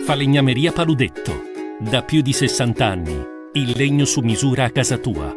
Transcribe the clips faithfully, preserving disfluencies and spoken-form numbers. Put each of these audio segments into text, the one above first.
Falegnameria Paludetto. Da più di sessanta anni, il legno su misura a casa tua.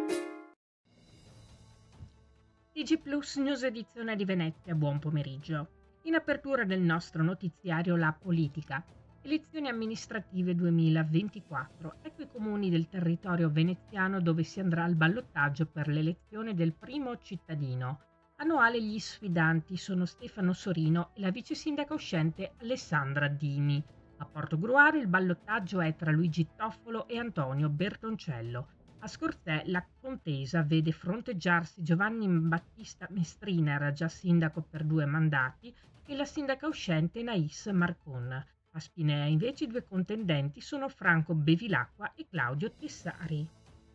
T G Plus News edizione di Venezia, buon pomeriggio. In apertura del nostro notiziario la politica. Elezioni amministrative duemilaventiquattro. Ecco i comuni del territorio veneziano dove si andrà al ballottaggio per l'elezione del primo cittadino. Annuale gli sfidanti sono Stefano Sorino e la vice sindaca uscente Alessandra Dini. A Portogruaro il ballottaggio è tra Luigi Toffolo e Antonio Bertoncello. A Scorzè la contesa vede fronteggiarsi Giovanni Battista Mestriner, già sindaco per due mandati, e la sindaca uscente Nais Marcon. A Spinea invece i due contendenti sono Franco Bevilacqua e Claudio Tessari.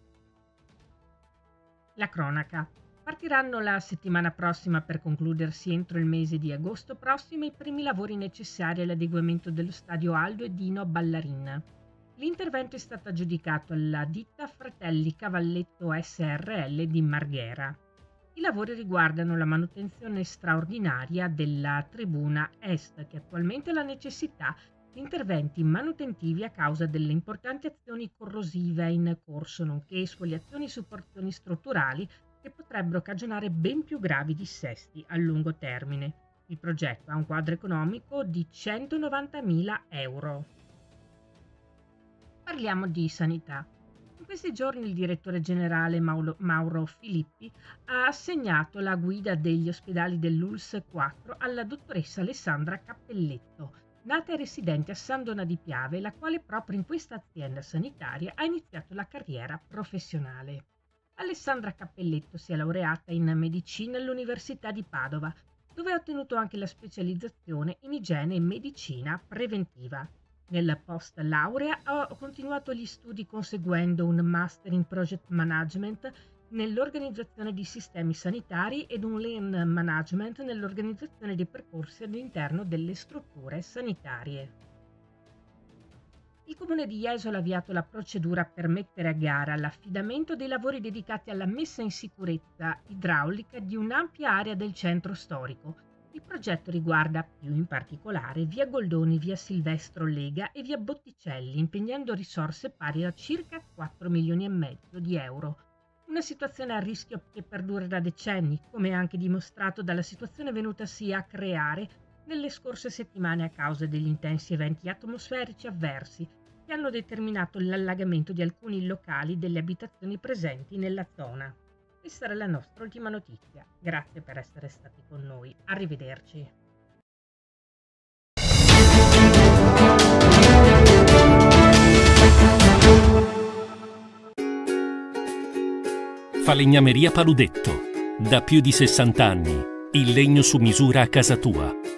La cronaca. Partiranno la settimana prossima per concludersi entro il mese di agosto prossimo i primi lavori necessari all'adeguamento dello stadio Aldo e Dino Ballarin. L'intervento è stato aggiudicato alla ditta Fratelli Cavalletto S R L di Marghera. I lavori riguardano la manutenzione straordinaria della tribuna est, che attualmente ha la necessità di interventi manutentivi a causa delle importanti azioni corrosive in corso, nonché esfoliazioni su porzioni strutturali che potrebbero cagionare ben più gravi dissesti a lungo termine. Il progetto ha un quadro economico di centonovantamila euro. Parliamo di sanità. In questi giorni il direttore generale Mauro, Mauro Filippi ha assegnato la guida degli ospedali dell'U L S S quattro alla dottoressa Alessandra Cappelletto, nata e residente a San Donà di Piave, la quale proprio in questa azienda sanitaria ha iniziato la carriera professionale. Alessandra Cappelletto si è laureata in medicina all'Università di Padova, dove ha ottenuto anche la specializzazione in igiene e medicina preventiva. Nel post laurea ha continuato gli studi conseguendo un Master in Project Management nell'organizzazione di sistemi sanitari ed un Lean Management nell'organizzazione dei percorsi all'interno delle strutture sanitarie. Il Comune di Jesolo ha avviato la procedura per mettere a gara l'affidamento dei lavori dedicati alla messa in sicurezza idraulica di un'ampia area del centro storico. Il progetto riguarda più in particolare via Goldoni, via Silvestro Lega e via Botticelli, impegnando risorse pari a circa quattro milioni e mezzo di euro. Una situazione a rischio che perdura da decenni, come anche dimostrato dalla situazione venutasi a creare nelle scorse settimane a causa degli intensi eventi atmosferici avversi che hanno determinato l'allagamento di alcuni locali delle abitazioni presenti nella zona. Questa era la nostra ultima notizia. Grazie per essere stati con noi. Arrivederci. Falegnameria Paludetto. Da più di sessanta anni, il legno su misura a casa tua.